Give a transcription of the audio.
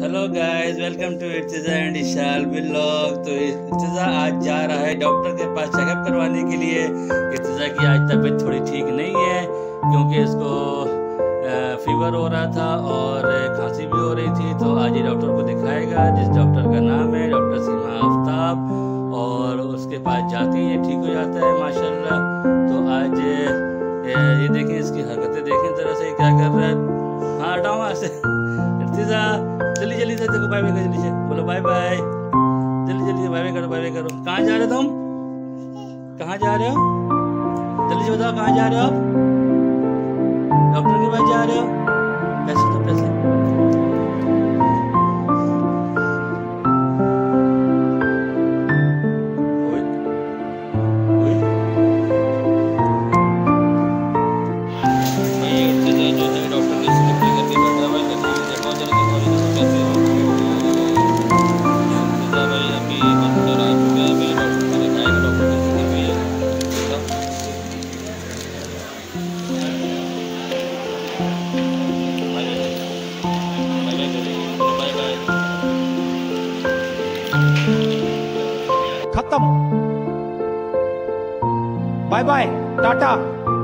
Hello guys, welcome to Irtiza and Ishal vlog. तो इर्तिजा आज जा रहा है डॉक्टर के पास चेकअप करवाने के लिए। इर्तिजा की आज तबीयत थोड़ी ठीक नहीं है क्योंकि इसको फीवर हो रहा था और खांसी भी हो रही थी। तो आज ये डॉक्टर को दिखाएगा, जिस डॉक्टर का नाम है डॉक्टर सीमा आफ्ताब, और उसके पास जाते ही ये ठीक हो जाता है माशाल्लाह। तो आज ये देखें, इसकी हरकतें देखें ज़रा से क्या कर रहा है। हाँ, हटाओ वहाँ से। इर्तिजा जल्दी जल्दी से देखो, बाय बाय करो, जल्दी से बोलो बाय बाय, जल्दी जल्दी से बाय बाय करो, बाय बाय करो। कहाँ जा रहे हो तुम? कहाँ जा रहे हो? जल्दी से बताओ, कहाँ जा रहे हो आप? डॉक्टर के पास जा रहे हो? पैसे दो, पैसे। खत्म, बाय बाय, टाटा।